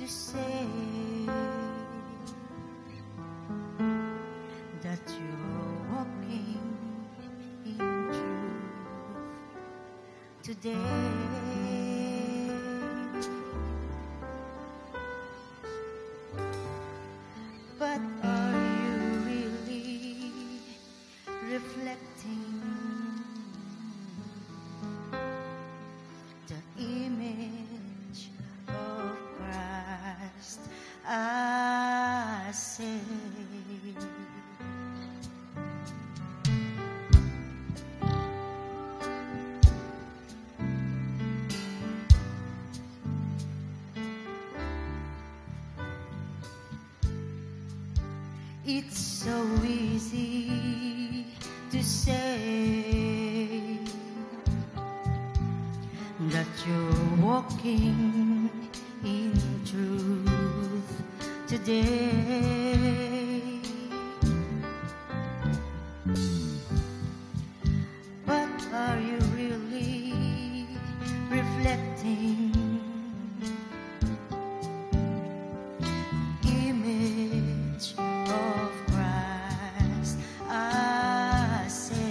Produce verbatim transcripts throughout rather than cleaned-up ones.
say that you're walking in truth today. But are you really reflecting the image of Christ? I say, it's so easy to say that you're walking in truth today. But are you really reflecting image of Christ? I say,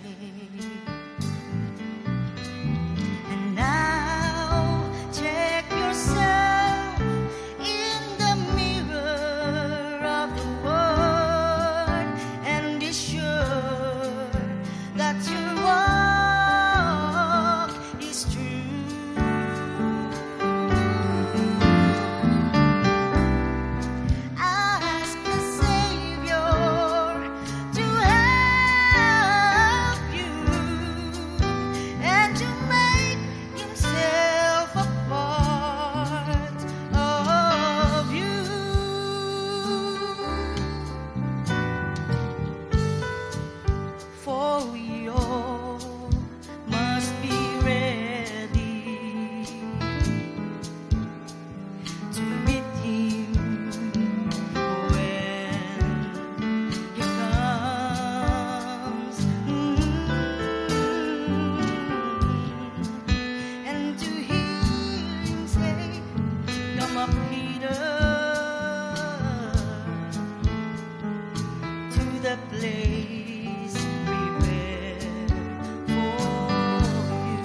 and now check yourself in the mirror of the Word and be sure that your walk is true. Ask the Savior to help you and to make Himself a part of you. For we all must be ready to meet Him when He comes. Mm. And to hear Him say, "Come up, Peter, to the place prepared for you."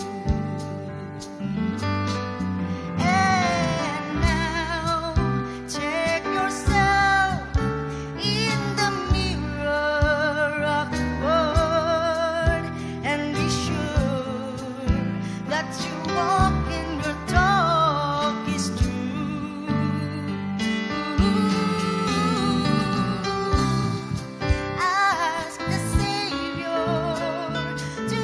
And now check yourself in the mirror of the Word and be sure that you walk and your talk is true. Ask the Savior to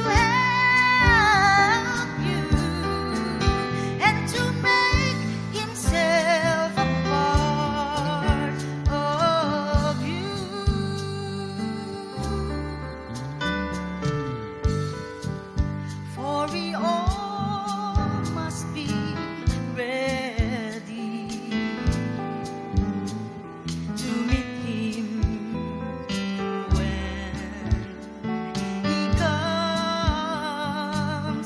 help you and to make Himself a part of you. For we all must be ready to meet Him when He comes.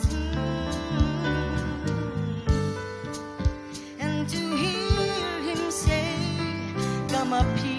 Mm. And to hear Him say, "Come up, Peter,